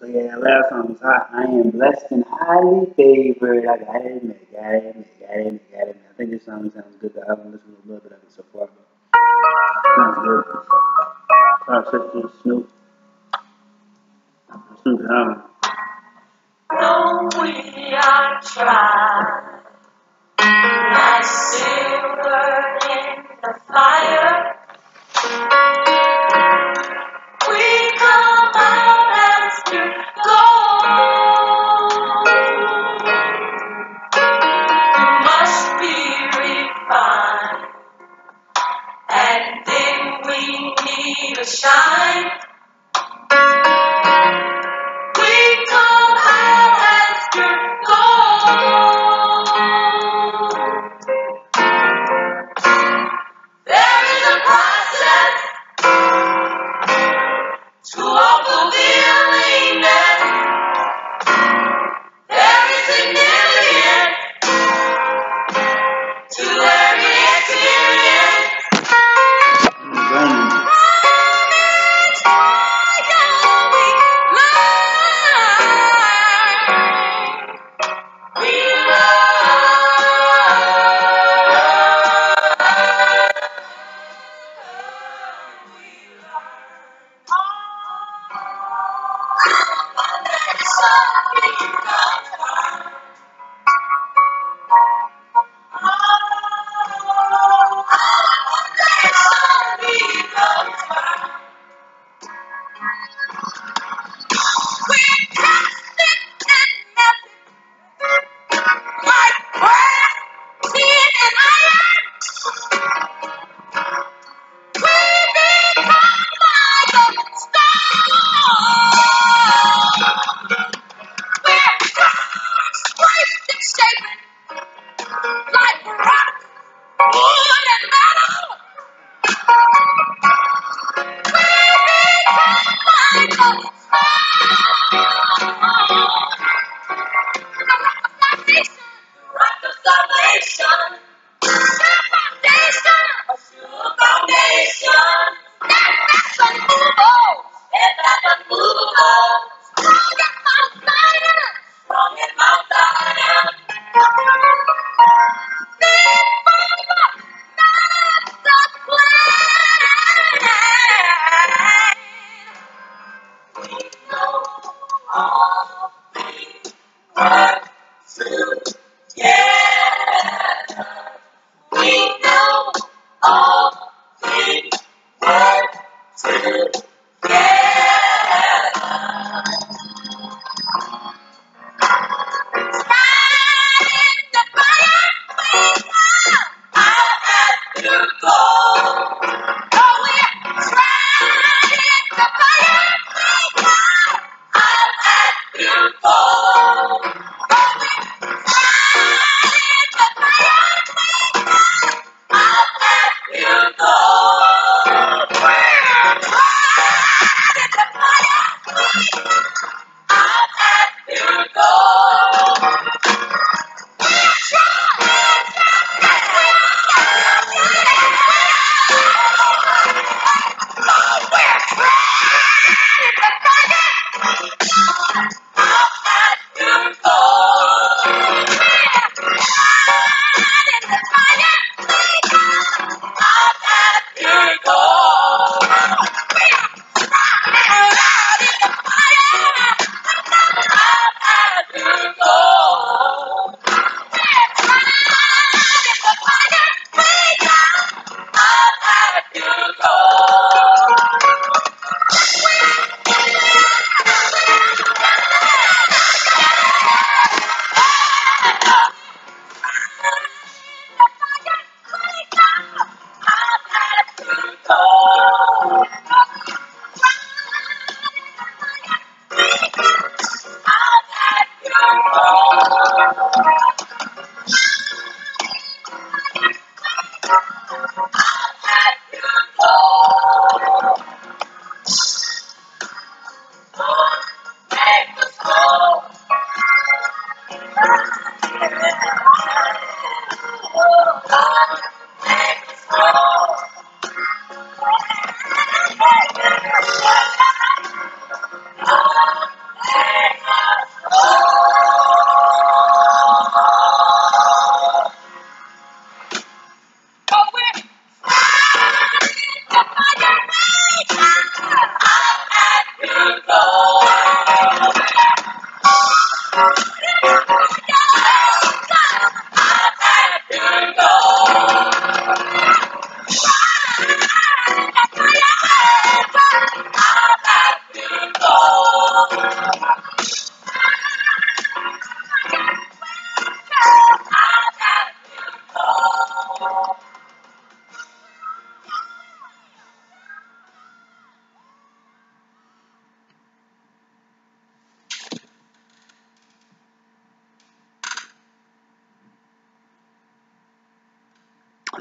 So yeah, that last song was hot. I am blessed and highly favored. I got it, got it. I think this song sounds good. I haven't listened to a little bit of it so far, but it sounds good. Our sister Snoop, Snoop Hammer. Though we are tried, like silver in the fire, we come out as pure gold. Must be refined, and then we need a shine. We come out as pure gold. There is a process to all fulfillingness. There is significance to every experience. Burning.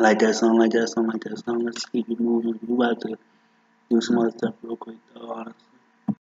like that song, like that song, like that song. Let's keep it moving. We about to do some other stuff real quick though, honestly.